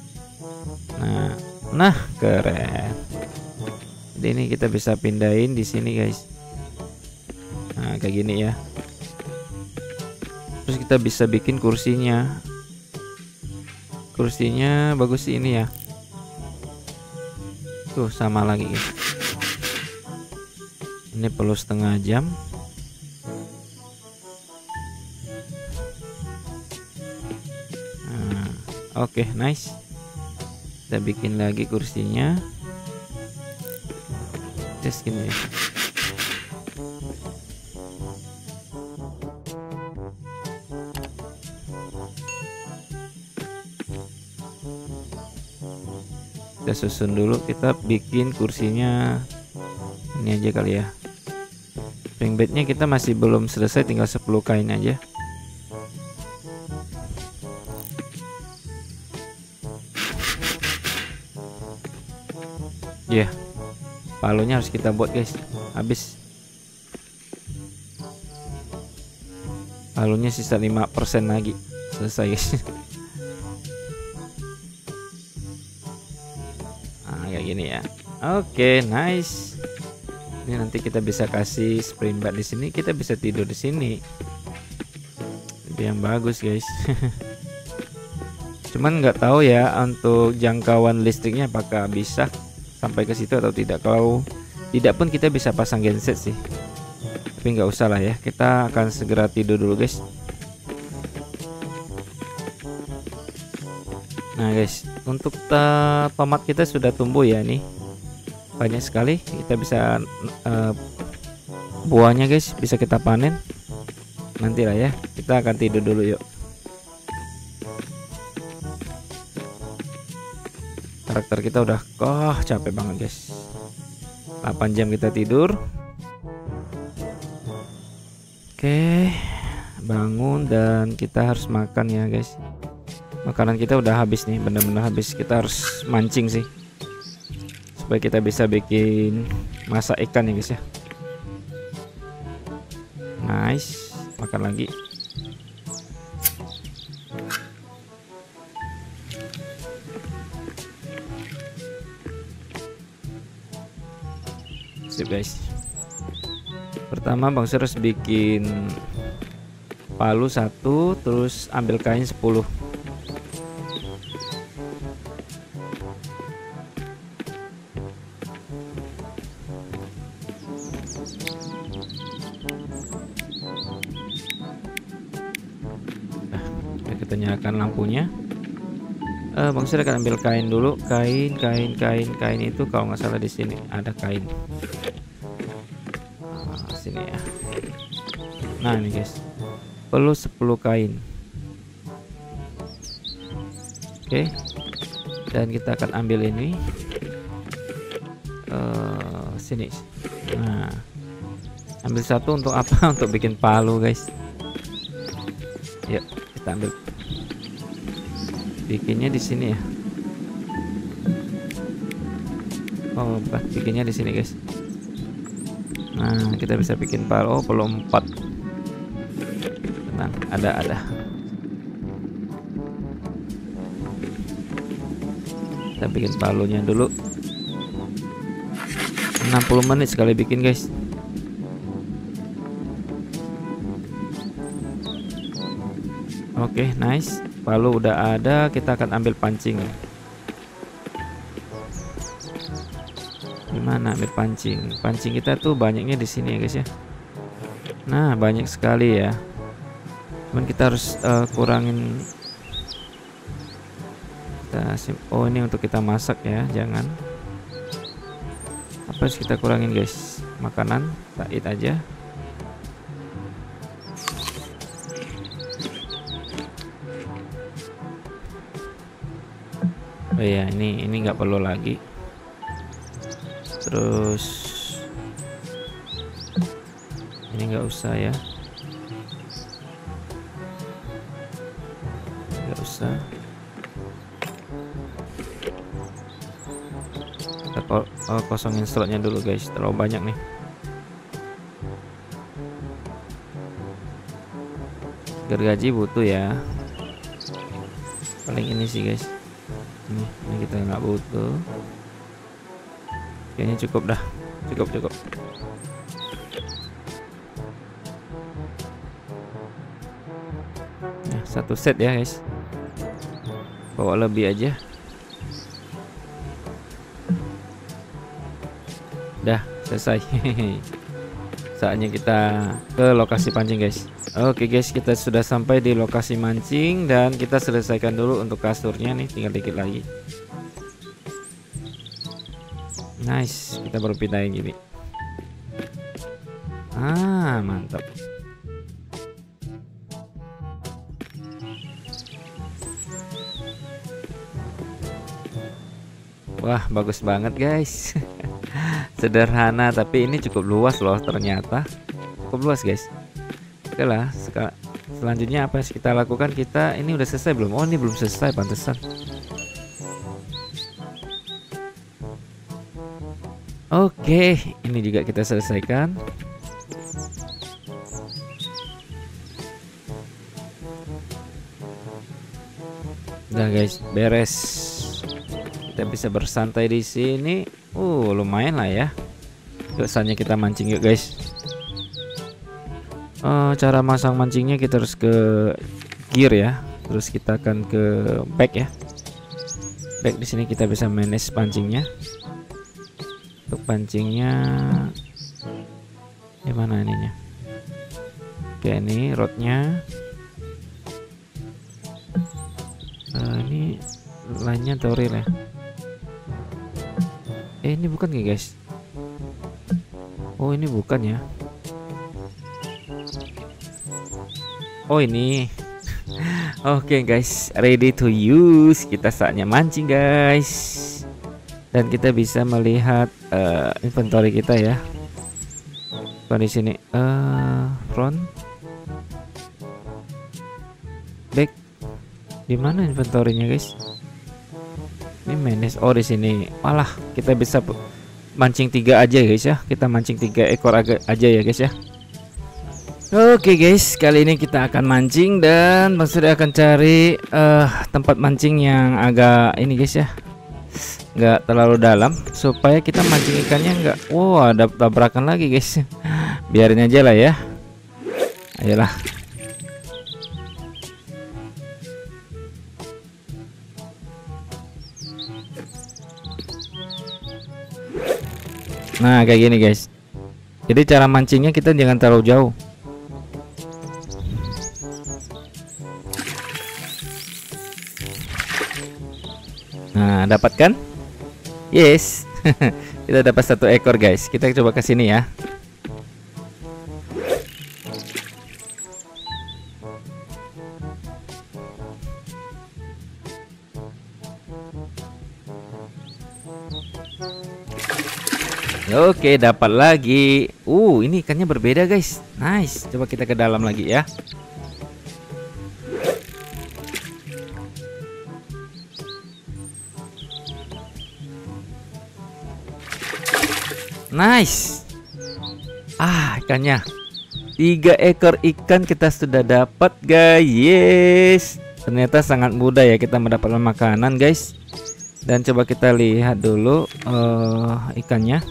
Nah keren. Jadi ini kita bisa pindahin di sini guys. Nah kayak gini ya. Terus kita bisa bikin kursinya. Kursinya bagus sih ini ya. Tuh sama lagi guys. Ini perlu setengah jam. Oke, nice. Kita bikin lagi kursinya. Just gini. Kita susun dulu. Kita bikin kursinya ini aja kali ya. Spring bednya kita masih belum selesai, tinggal 10 kain aja. Ya, palunya harus kita buat guys. Habis palunya sisa 5% lagi, selesai guys. Nah, kayak gini ya. Oke, nice. Ini nanti kita bisa kasih spring bed di sini, kita bisa tidur di sini. Lebih yang bagus guys. Cuman nggak tahu ya untuk jangkauan listriknya apakah bisa sampai ke situ atau tidak. Kalau tidak pun kita bisa pasang genset sih. Tapi nggak usah lah ya, kita akan segera tidur dulu guys. Nah guys, untuk tomat kita sudah tumbuh ya, nih banyak sekali. Kita bisa buahnya guys bisa kita panen nanti lah ya. Kita akan tidur dulu yuk. Karakter kita udah capek banget guys. 8 jam kita tidur. Oke, bangun dan kita harus makan ya guys. Makanan kita udah habis nih, bener-bener habis. Kita harus mancing sih supaya kita bisa bikin masak ikan ya guys ya. Nice, makan lagi. Sip guys. Pertama Bang Sur harus bikin palu 1, terus ambil kain 10. Nah, kita nyalakan lampunya. Bang Sur akan ambil kain dulu. Kain itu kalau nggak salah di sini ada kain. Sini ya. Nah ini guys, perlu 10 kain. Oke, dan kita akan ambil ini sini. Nah, ambil 1 untuk apa? Untuk bikin palu guys. Yuk kita ambil, bikinnya di sini ya. Oh bukan, bikinnya di sini guys. Nah kita bisa bikin palu. Oh perlu 4. Tenang, ada. Kita bikin palunya dulu. 60 menit sekali bikin guys. Oke, nice. Palu udah ada, kita akan ambil pancing. Gimana ambil pancing? Pancing kita tuh banyaknya di sini ya guys ya. Nah banyak sekali ya. Cuman kita harus kurangin. Oh ini untuk kita masak ya, jangan. Apa harus kita kurangin guys? Makanan, tait aja. Oh iya, ini nggak perlu lagi. Terus ini nggak usah ya, nggak usah. Kita kosongin slotnya dulu guys, terlalu banyak nih. Gergaji butuh ya, paling ini sih guys. Ini kita nggak butuh. Kayaknya cukup dah, cukup. Nah, 1 set ya guys, bawa lebih aja. Dah selesai. Saatnya kita ke lokasi pancing guys. Oke guys, kita sudah sampai di lokasi mancing dan kita selesaikan dulu untuk kasurnya nih, tinggal dikit lagi. Nice, kita baru pindahin gini. Mantap. Wah bagus banget guys. Sederhana tapi ini cukup luas loh, ternyata cukup luas guys. Oke lah, selanjutnya apa yang kita lakukan? Kita ini udah selesai belum? Oh ini belum selesai, pantesan. Oke, ini juga kita selesaikan. Udah guys, beres. Kita bisa bersantai di sini. Lumayan lah ya. Biasanya kita mancing yuk guys. Cara masang mancingnya kita harus ke gear ya. Terus kita akan ke back ya. Back di sini kita bisa manage pancingnya. Untuk pancingnya di mana ininya? Oke, ini rodnya. Ini lainnya toril ya. Ini bukan ya guys. Oh ini bukan ya. Oh ini. Oke guys, ready to use. Kita saatnya mancing guys. Dan kita bisa melihat inventory kita ya. Di sini front, back. Di mana inventorinya guys? Ini manage. Oh di sini. Malah kita bisa mancing 3 aja guys ya. Kita mancing 3 ekor aja ya guys ya. Oke guys, kali ini kita akan mancing dan Bang Surya akan cari tempat mancing yang agak ini guys ya, nggak terlalu dalam supaya kita mancing ikannya nggak. Wow, ada tabrakan lagi guys. Biarin aja lah ya. Ayolah. Nah kayak gini guys. Jadi cara mancingnya kita jangan terlalu jauh. Nah dapat kan? Yes. Kita dapat 1 ekor guys. Kita coba ke sini ya. Oke, dapat lagi. Ini ikannya berbeda guys. Nice. Coba kita ke dalam lagi ya. Nice. Ikannya 3 ekor ikan kita sudah dapat guys. Yes. Ternyata sangat mudah ya kita mendapatkan makanan guys. Dan coba kita lihat dulu ikannya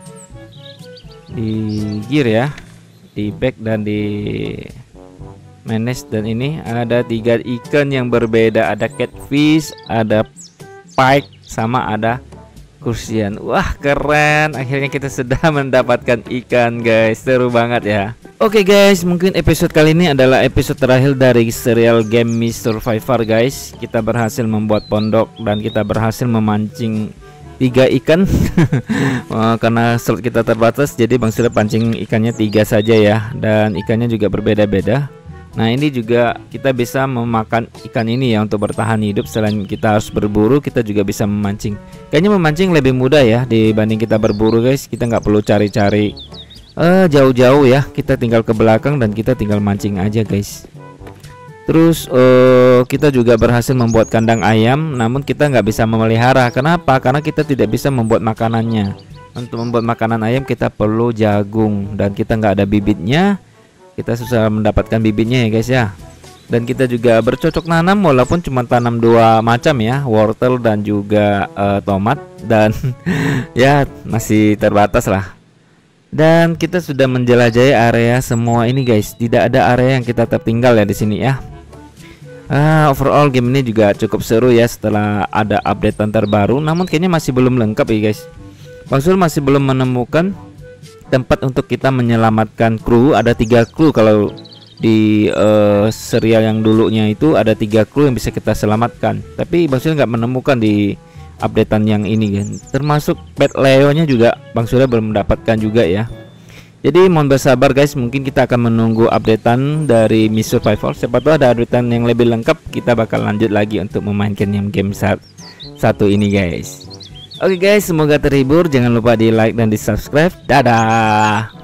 di gear ya, di back dan di manage. Dan ini ada 3 ikan yang berbeda. Ada catfish, ada pike, sama ada kursian. Wah keren, akhirnya kita sudah mendapatkan ikan guys. Seru banget ya. Oke guys, mungkin episode kali ini adalah episode terakhir dari serial game Mr. Survivor guys. Kita berhasil membuat pondok dan kita berhasil memancing 3 ikan. Karena slot kita terbatas, jadi Bang Surya pancing ikannya 3 saja ya. Dan ikannya juga berbeda-beda. Nah ini juga kita bisa memakan ikan ini ya untuk bertahan hidup. Selain kita harus berburu, kita juga bisa memancing. Kayaknya memancing lebih mudah ya dibanding kita berburu guys. Kita nggak perlu cari-cari jauh-jauh ya. Kita tinggal ke belakang dan kita tinggal mancing aja guys. Terus kita juga berhasil membuat kandang ayam, namun kita nggak bisa memelihara. Kenapa? Karena kita tidak bisa membuat makanannya. Untuk membuat makanan ayam kita perlu jagung dan kita nggak ada bibitnya. Kita susah mendapatkan bibitnya ya guys ya. Dan kita juga bercocok nanam walaupun cuma tanam 2 macam ya, wortel dan juga tomat. Dan ya masih terbatas lah. Dan kita sudah menjelajahi area semua ini guys. Tidak ada area yang kita tertinggal ya di sini ya. Overall game ini juga cukup seru ya setelah ada updatean terbaru. Namun kayaknya masih belum lengkap ya guys. Bang Sul masih belum menemukan tempat untuk kita menyelamatkan kru. Ada 3 kru kalau di serial yang dulunya itu ada 3 kru yang bisa kita selamatkan. Tapi Bang Surya nggak menemukan di updatean yang ini kan. Termasuk pet Leo nya juga Bang Surya belum mendapatkan juga ya. Jadi mohon bersabar guys, mungkin kita akan menunggu updatean dari Mr. Survivor. Siapa tahu ada updatean yang lebih lengkap, kita bakal lanjut lagi untuk memainkan yang game satu ini guys. Oke guys, semoga terhibur. Jangan lupa di like dan di subscribe. Dadah.